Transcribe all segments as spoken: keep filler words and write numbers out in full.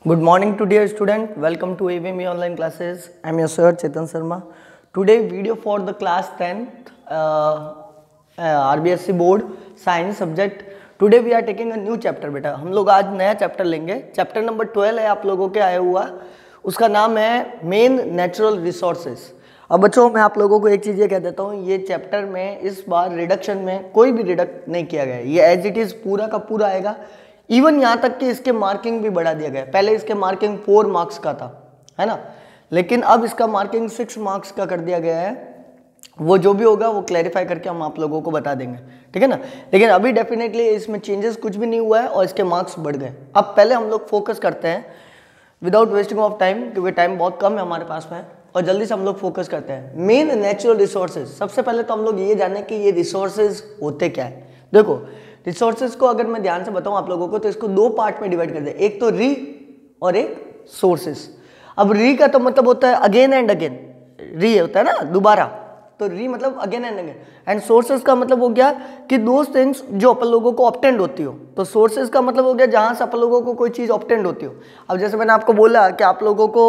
Good morning to dear student. Welcome to A V M E online classes. I am your sir Chetan Sharma. Today video for the class tenth uh, uh, R B S C board science subject. Today we are taking a new chapter बेटा. हम लोग आज नया chapter लेंगे. Chapter number twelve है आप लोगों के आया हुआ. उसका नाम है मेन नेचुरल रिसोर्सेज. अब बच्चों मैं आप लोगों को एक चीज़ ये कह देता हूँ, ये चैप्टर में इस बार रिडक्शन में कोई भी रिडक्ट नहीं किया गया है. ये एज इट इज़ पूरा का पूरा आएगा. इवन यहाँ तक कि इसके मार्किंग भी बढ़ा दिया गया. पहले इसके मार्किंग फोर मार्क्स का था, है ना, लेकिन अब इसका मार्किंग सिक्स मार्क्स का कर दिया गया है. वो जो भी होगा वो क्लैरिफाई करके हम आप लोगों को बता देंगे, ठीक है ना. लेकिन अभी डेफिनेटली इसमें चेंजेस कुछ भी नहीं हुआ है और इसके मार्क्स बढ़ गए. अब पहले हम लोग फोकस करते हैं विदाउट वेस्टिंग ऑफ टाइम, क्योंकि टाइम बहुत कम है हमारे पास में, और जल्दी से हम लोग फोकस करते हैं मेन नेचुरल रिसोर्सेज. सबसे पहले तो हम लोग ये जाने कि ये रिसोर्सेज होते क्या है. देखो रिसोर्सेज को अगर मैं ध्यान से बताऊं आप लोगों को तो इसको दो पार्ट में डिवाइड कर दे. एक तो री और एक सोर्सेज. अब री का तो मतलब होता है अगेन एंड अगेन. री होता है ना दोबारा, तो री मतलब again and again. And sources का मतलब हो गया कि दोज थिंग्स जो अपन लोगों को ऑब्टेंड होती हो. तो सोर्सेज का मतलब हो गया जहां से अपन लोगों को कोई चीज़ ऑब्टेंड होती हो. अब जैसे मैंने आपको बोला कि आप लोगों को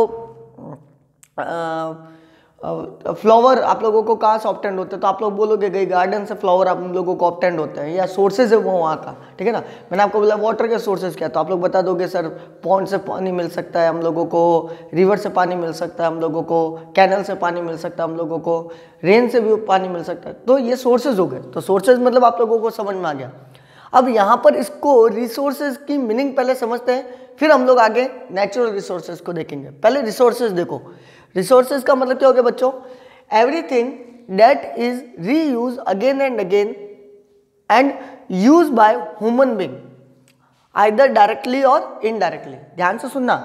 फ्लावर आप लोगों को कहाँ से ऑब्टेंड होते हैं, तो आप लोग बोलोगे गई गार्डन से फ्लावर आप लोगों को ऑब्टेंड होते हैं, या सोर्सेज है वो वहाँ का, ठीक है ना. मैंने आपको बोला वाटर के सोर्सेज क्या, तो आप लोग बता दोगे सर पॉन्ड से पानी मिल सकता है हम लोगों को, रिवर से पानी मिल सकता है हम लोगों को, कैनल से पानी मिल सकता है हम लोगों को, रेन से भी पानी मिल सकता है. तो ये सोर्सेज हो गए. तो सोर्सेज मतलब आप लोगों को समझ में आ गया. अब यहाँ पर इसको रिसोर्सेज की मीनिंग पहले समझते हैं, फिर हम लोग आगे नेचुरल रिसोर्सेज को देखेंगे. पहले रिसोर्सेज देखो. रिसोर्सेज का मतलब क्या हो गया बच्चों, everything that is reuse again and again and use by human being either directly और इनडायरेक्टली. ध्यान से सुनना.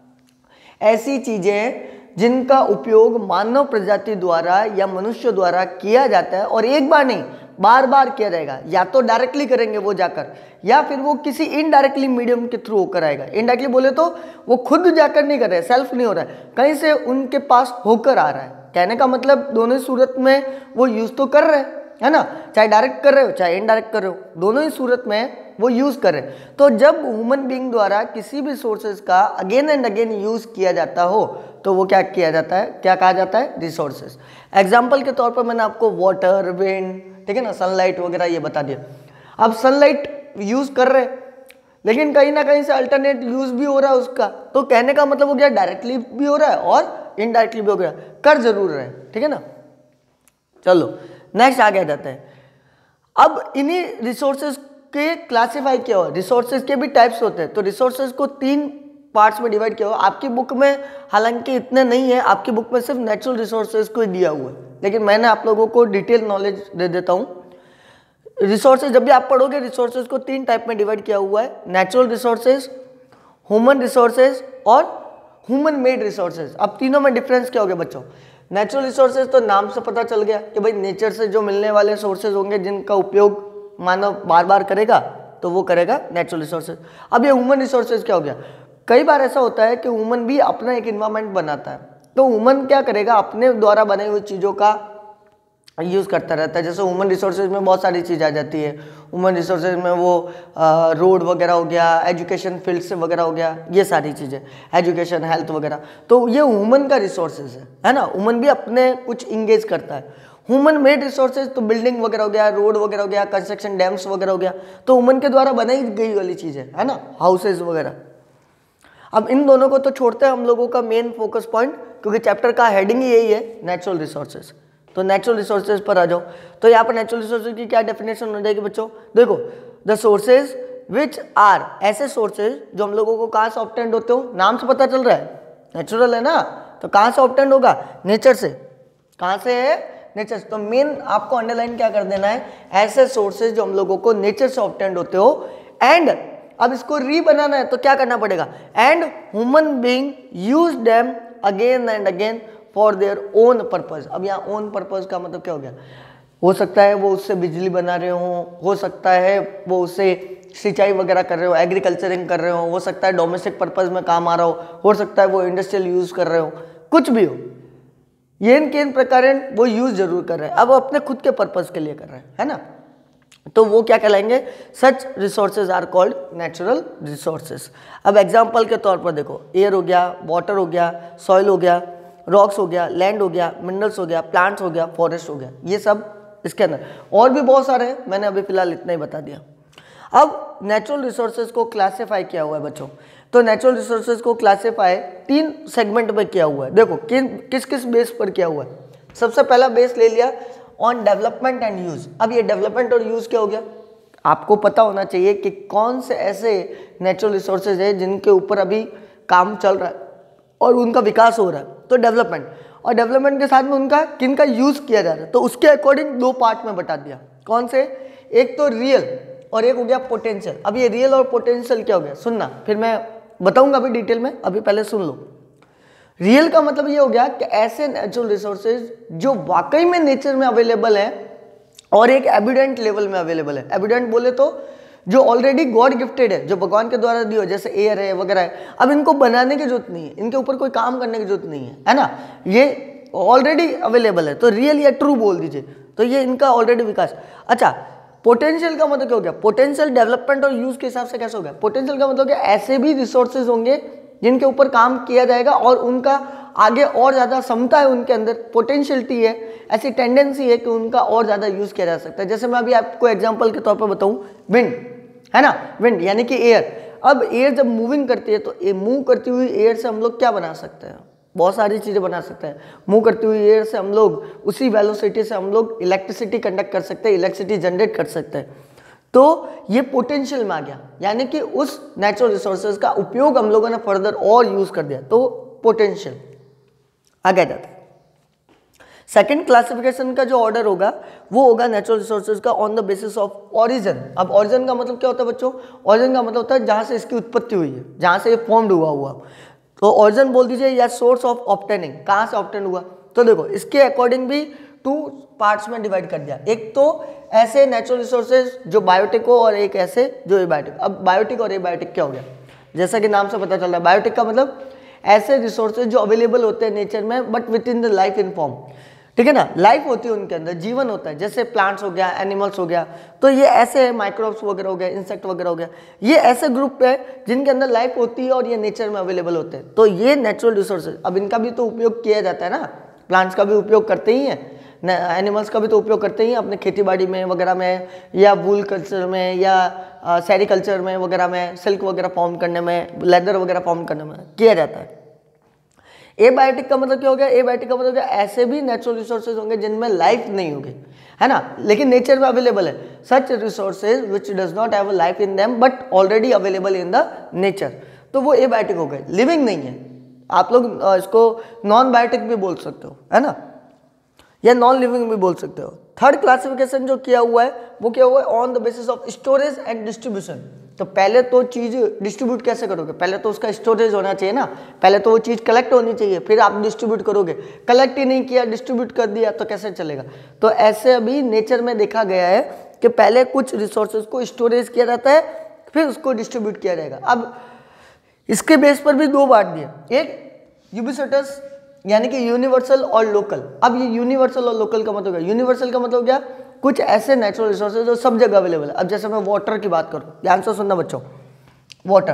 ऐसी चीजें जिनका उपयोग मानव प्रजाति द्वारा या मनुष्य द्वारा किया जाता है, और एक बार नहीं बार बार किया जाएगा. या तो डायरेक्टली करेंगे वो जाकर, या फिर वो किसी इनडायरेक्टली मीडियम के थ्रू होकर आएगा. इनडायरेक्टली बोले तो वो खुद जाकर नहीं कर रहे, सेल्फ नहीं हो रहा है, कहीं से उनके पास होकर आ रहा है. कहने का मतलब दोनों ही सूरत में वो यूज तो कर रहे हैं, है ना. चाहे डायरेक्ट कर रहे हो चाहे इनडायरेक्ट कर रहे हो, दोनों ही सूरत में वो यूज कर रहे हैं. तो जब ह्यूमन बीइंग द्वारा किसी भी सोर्सेज का अगेन एंड अगेन यूज किया जाता हो तो वो क्या किया जाता है, क्या कहा जाता है, रिसोर्सेज. एग्जाम्पल के तौर पर मैंने आपको वाटर, विंड, ठीक है ना, सनलाइट वगैरह ये बता दिया. अब सनलाइट यूज कर रहे हैं, लेकिन कहीं ना कहीं से अल्टरनेट यूज भी हो रहा है उसका. तो कहने का मतलब हो गया डायरेक्टली भी हो रहा है और इनडायरेक्टली भी हो गया, कर जरूर रहे हैं, ठीक है ना. चलो नेक्स्ट आगे आ जाते हैं. अब इन्हीं रिसोर्सेज के क्लासिफाई किया हुआ. रिसोर्सेज के भी टाइप्स होते हैं. तो रिसोर्सेज को तीन पार्ट्स में डिवाइड किया हुआ. आपकी बुक में हालांकि इतने नहीं है, आपकी बुक में सिर्फ नेचुरल रिसोर्सेज को ही दिया हुआ है, लेकिन मैंने आप लोगों को डिटेल नॉलेज दे देता हूँ. रिसोर्सेज जब भी आप पढ़ोगे, रिसोर्सेज को तीन टाइप में डिवाइड किया हुआ है. नेचुरल रिसोर्सेज, ह्यूमन रिसोर्सेज और ह्यूमन मेड रिसोर्सेज. अब तीनों में डिफरेंस क्या हो गया बच्चों. नेचुरल रिसोर्सेज तो नाम से पता चल गया कि भाई नेचर से जो मिलने वाले सोर्सेज होंगे जिनका उपयोग मानव बार बार करेगा तो वो करेगा नेचुरल रिसोर्सेज. अब ये ह्यूमन रिसोर्सेज क्या हो गया. कई बार ऐसा होता है कि ह्यूमन भी अपना एक इन्वायरमेंट बनाता है, तो ह्यूमन क्या करेगा, अपने द्वारा बनाई हुई चीज़ों का यूज़ करता रहता है. जैसे ह्यूमन रिसोर्सेज में बहुत सारी चीज़ आ जाती है. ह्यूमन रिसोर्सेज में वो रोड वगैरह हो गया, एजुकेशन फील्ड से वगैरह हो गया, ये सारी चीज़ें, एजुकेशन, हेल्थ वगैरह. तो ये ह्यूमन का रिसोर्सेज है, है ना. ह्यूमन भी अपने कुछ इंगेज करता है. ह्यूमन मेड रिसोर्सेज तो बिल्डिंग वगैरह हो गया, रोड वगैरह हो गया, कंस्ट्रक्शन, डैम्स वगैरह हो गया, तो ह्यूमन के द्वारा बनाई गई वाली चीज़ें, है ना, हाउसेज वगैरह. अब इन दोनों को तो छोड़ते हैं हम लोगों का मेन फोकस पॉइंट, क्योंकि चैप्टर का हेडिंग ही यही है, नेचुरल रिसोर्सेज. तो नेचुरल रिसोर्सेज पर आ जाओ. तो यहाँ पर नेचुरल रिसोर्सेज की क्या डेफिनेशन हो जाएगी बच्चों. देखो, द सोर्सेज विच आर, ऐसे सोर्सेज जो हम लोगों को कहाँ से ऑब्टेंड होते हो, नाम से पता चल रहा है नेचुरल है ना, तो कहाँ से ऑब्टेंड होगा, नेचर से. कहाँ से है, नेचर से. तो मेन आपको अंडरलाइन क्या कर देना है, ऐसे सोर्सेज जो हम लोगों को नेचर से ऑब्टेंड होते हो. एंड अब इसको री बनाना है तो क्या करना पड़ेगा, and human being use them again and again for their own purpose. अब यहाँ ओन पर्पज का मतलब क्या हो गया, हो सकता है वो उससे बिजली बना रहे हो हो सकता है वो उससे सिंचाई वगैरह कर रहे हो, एग्रीकल्चरिंग कर रहे हो हो सकता है डोमेस्टिक पर्पज में काम आ रहा हो हो सकता है वो इंडस्ट्रियल यूज कर रहे हो, कुछ भी हो, ये इन के इन प्रकार वो यूज जरूर कर रहे हैं. अब अपने खुद के पर्पज के लिए कर रहे हैं, है ना. तो वो क्या कहलाएंगे, such resources are called natural resources. अब एग्जाम्पल के तौर पर देखो, एयर हो गया, वाटर हो गया, सॉइल हो गया, रॉक्स हो गया, लैंड हो गया, मिनरल्स हो गया, प्लांट्स हो गया, फॉरेस्ट हो गया, ये सब इसके अंदर। और भी बहुत सारे हैं, मैंने अभी फिलहाल इतना ही बता दिया। अब नेचुरल रिसोर्सेज को क्लासीफाई किया हुआ है बच्चों, तो नेचुरल रिसोर्सेज को क्लासीफाई तीन सेगमेंट में किया हुआ है। देखो किन किस किस बेस पर किया हुआ है। सबसे पहला बेस ले लिया ऑन डेवलपमेंट एंड यूज। अब ये डेवलपमेंट और यूज क्या हो गया, आपको पता होना चाहिए कि कौन से ऐसे नेचुरल रिसोर्सेज है जिनके ऊपर अभी काम चल रहा है और उनका विकास हो रहा है, तो डेवलपमेंट। और डेवलपमेंट के साथ में उनका किन का यूज़ किया जा रहा है, तो उसके अकॉर्डिंग दो पार्ट में बता दिया। कौन से, एक तो रियल और एक हो गया पोटेंशियल। अब ये रियल और पोटेंशियल क्या हो गया, सुनना, फिर मैं बताऊंगा अभी डिटेल में, अभी पहले सुन लो। रियल का मतलब ये हो गया कि ऐसे नेचुरल रिसोर्सेज जो वाकई में नेचर में अवेलेबल है और एक एविडेंट लेवल में अवेलेबल है। एविडेंट बोले तो जो ऑलरेडी गॉड गिफ्टेड है, जो भगवान के द्वारा दी हो, जैसे एयर है वगैरह है। अब इनको बनाने की जरूरत नहीं है, इनके ऊपर कोई काम करने की जरूरत नहीं है, है ना, ये ऑलरेडी अवेलेबल है, तो रियल या ट्रू बोल दीजिए, तो ये इनका ऑलरेडी विकास। अच्छा, पोटेंशियल का मतलब क्या हो गया, पोटेंशियल डेवलपमेंट और यूज के हिसाब से कैसे हो गया। पोटेंशियल का मतलब क्या, ऐसे भी रिसोर्सेज होंगे जिनके ऊपर काम किया जाएगा और उनका आगे और ज़्यादा क्षमता है, उनके अंदर पोटेंशियलिटी है, ऐसी टेंडेंसी है कि उनका और ज़्यादा यूज़ किया जा सकता है। जैसे मैं अभी आपको एग्जांपल के तौर पर बताऊँ, विंड है ना, विंड यानी कि एयर। अब एयर जब मूविंग करती है तो ये मूव करती हुई एयर से हम लोग क्या बना सकते हैं, बहुत सारी चीज़ें बना सकते हैं। मूव करती हुई एयर से हम लोग उसी वेलोसिटी से हम लोग इलेक्ट्रिसिटी कंडक्ट कर सकते हैं, इलेक्ट्रिसिटी जनरेट कर सकते हैं। तो ये पोटेंशियल में आ गया, यानी कि उस नेचुरल रिसोर्सेज का उपयोग हम लोगों ने फर्दर और यूज कर दिया, तो पोटेंशियल आगे जाता है। सेकेंड क्लासिफिकेशन का जो ऑर्डर होगा वो होगा नेचुरल रिसोर्सेज का on the basis of origin. अब ओरिजिन का मतलब क्या होता है बच्चों, ओरिजिन का मतलब होता है जहाँ से इसकी उत्पत्ति हुई है, जहाँ से ये फॉर्म्ड हुआ हुआ तो ओरिजिन बोल दीजिए, या सोर्स ऑफ ऑब्टेनिंग, कहाँ से ऑब्टेन हुआ। तो देखो इसके अकॉर्डिंग भी टू पार्ट्स में डिवाइड कर दिया, एक तो ऐसे नेचुरल रिसोर्सेज जो बायोटिक हो और एक ऐसे जो एबायोटिक। अब बायोटिक और एबायोटिक क्या हो गया, जैसा कि नाम से पता चल रहा है, बायोटिक का मतलब ऐसे रिसोर्सेज जो अवेलेबल होते हैं नेचर में but within the life in form, ठीक है ना, लाइफ होती है उनके अंदर, जीवन होता है, जैसे प्लांट्स हो गया, एनिमल्स हो गया, तो ये ऐसे माइक्रोब्स वगैरह हो गया, इंसेक्ट वगैरह हो गया, ये ऐसे ग्रुप है जिनके अंदर लाइफ होती है और ये नेचर में अवेलेबल होते हैं, तो ये नेचुरल रिसोर्सेज। अब इनका भी तो उपयोग किया जाता है ना, प्लांट्स का भी उपयोग करते ही हैं, एनिमल्स का भी तो उपयोग करते ही हैं अपने खेती बाड़ी में वगैरह में, या वूल कल्चर में, या सेरिकल्चर में वगैरह में, सिल्क वगैरह फॉर्म करने में, लेदर वगैरह फॉर्म करने में किया जाता है। एबायोटिक का मतलब क्या हो गया, एबायोटिक का मतलब क्या, ऐसे भी नेचुरल रिसोर्सेज होंगे जिनमें लाइफ नहीं होगी, है ना, लेकिन नेचर में अवेलेबल है। Such resources which does not have a life in them but already available in the nature, तो वो एबायोटिक हो गए, लिविंग नहीं है। आप लोग इसको नॉन बायोटिक भी बोल सकते हो, है ना, या नॉन लिविंग भी बोल सकते हो। थर्ड क्लासिफिकेशन जो किया हुआ है वो क्या हुआ है, on the basis of storage and distribution. तो पहले तो चीज़ डिस्ट्रीब्यूट कैसे करोगे, पहले तो उसका स्टोरेज होना चाहिए ना, पहले तो वो चीज़ कलेक्ट होनी चाहिए, फिर आप डिस्ट्रीब्यूट करोगे। कलेक्ट ही नहीं किया, डिस्ट्रीब्यूट कर दिया, तो कैसे चलेगा। तो ऐसे अभी नेचर में देखा गया है कि पहले कुछ रिसोर्सेज को स्टोरेज किया जाता है, फिर उसको डिस्ट्रीब्यूट किया जाएगा। अब इसके बेस पर भी दो बात दिया, एक यूबिक्विटस यानी कि यूनिवर्सल और लोकल। अब ये यूनिवर्सल और लोकल का मतलब क्या, यूनिवर्सल का मतलब क्या, कुछ ऐसे नेचुरल रिसोर्सेज जो सब जगह अवेलेबल है। अब जैसे मैं वाटर की बात करूं, ध्यान से सुनना बच्चों, वाटर,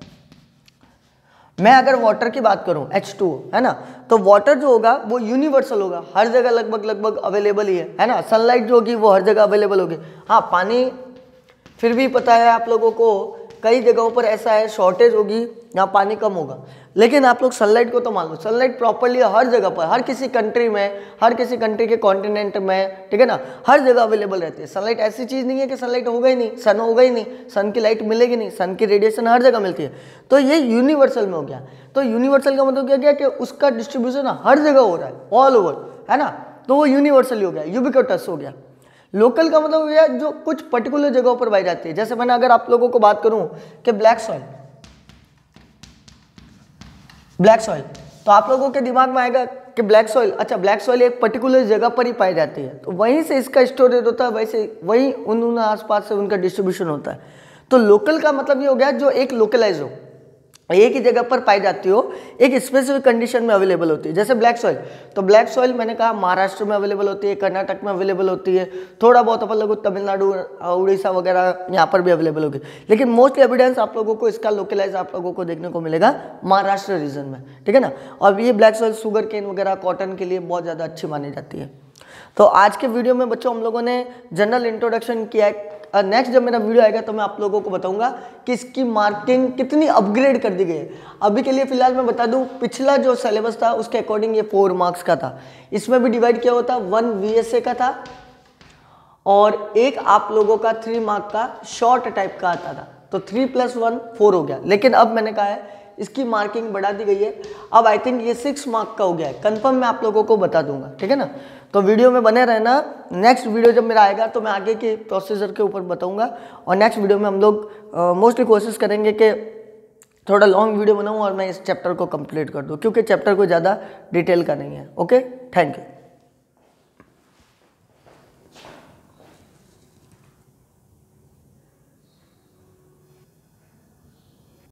मैं अगर वाटर की बात करूं एच टू ओ, है ना, तो वाटर जो होगा वो यूनिवर्सल होगा, हर जगह लगभग लगभग अवेलेबल ही है, है ना। सनलाइट जो होगी वो हर जगह अवेलेबल होगी। हाँ, पानी फिर भी पता है आप लोगों को कई जगहों पर ऐसा है शॉर्टेज होगी, यहाँ पानी कम होगा, लेकिन आप लोग सनलाइट को तो मान लो, सनलाइट प्रॉपर्ली हर जगह पर, हर किसी कंट्री में, हर किसी कंट्री के कॉन्टिनेंट में, ठीक है ना, हर जगह अवेलेबल रहती है सनलाइट। ऐसी चीज़ नहीं है कि सनलाइट होगा ही नहीं, सन होगा ही नहीं, सन की लाइट मिलेगी नहीं, सन की रेडिएशन हर जगह मिलती है। तो ये यूनिवर्सल में हो गया। तो यूनिवर्सल का मतलब क्या गया कि उसका डिस्ट्रीब्यूशन हर जगह हो रहा है, ऑल ओवर, है ना, तो वो यूनिवर्सल हो गया, यूबिक्विटस हो गया। लोकल का मतलब यह जो कुछ पर्टिकुलर जगहों पर पाई जाती है। जैसे मैंने अगर आप लोगों को बात करूं कि ब्लैक सॉइल, ब्लैक सॉइल, तो आप लोगों के दिमाग में आएगा कि ब्लैक सॉइल, अच्छा ब्लैक सॉइल एक पर्टिकुलर जगह पर ही पाई जाती है, तो वहीं से इसका स्टोरेज होता है, वैसे वहीं उन उन आसपास से उनका डिस्ट्रीब्यूशन होता है। तो लोकल का मतलब ये हो गया जो एक लोकलाइज हो, एक ही जगह पर पाई जाती हो, एक स्पेसिफिक कंडीशन में अवेलेबल होती है। जैसे ब्लैक सॉइल, तो ब्लैक सॉइल मैंने कहा महाराष्ट्र में अवेलेबल होती है, कर्नाटक में अवेलेबल होती है, थोड़ा बहुत अपन लोगों को तमिलनाडु, उड़ीसा वगैरह यहाँ पर भी अवेलेबल होगी, लेकिन मोस्टली एविडेंस आप लोगों को इसका लोकलाइज आप लोगों को देखने को मिलेगा महाराष्ट्र रीजन में, ठीक है ना। और ये ब्लैक सॉइल शुगर केन वगैरह कॉटन के लिए बहुत ज़्यादा अच्छी मानी जाती है। तो आज के वीडियो में बच्चों हम लोगों ने जनरल इंट्रोडक्शन किया है। नेक्स्ट जब मेरा वीडियो आएगा तो मैं आप लोगों को बताऊंगा कि इसकी मार्किंग कितनी अपग्रेड कर दी गई है। अभी के लिए फिलहाल मैं बता दूं, पिछला जो सिलेबस था उसके अकॉर्डिंग ये फोर मार्क्स का था, इसमें भी डिवाइड किया होता, वन वीएसए का था और एक आप लोगों का थ्री मार्क का शॉर्ट टाइप का आता था, तो थ्री प्लस वन फोर हो गया। लेकिन अब मैंने कहा है इसकी मार्किंग बढ़ा दी गई है, अब आई थिंक ये सिक्स मार्क का हो गया है, कंफर्म मैं आप लोगों को बता दूंगा, ठीक है ना। तो वीडियो में बने रहना, नेक्स्ट वीडियो जब मेरा आएगा तो मैं आगे के प्रोसीजर के ऊपर बताऊंगा और नेक्स्ट वीडियो में हम लोग मोस्टली कोशिश करेंगे कि थोड़ा लॉन्ग वीडियो बनाऊं और मैं इस चैप्टर को कंप्लीट कर दूं, क्योंकि चैप्टर कोई ज़्यादा डिटेल का नहीं है। Okay, thank you.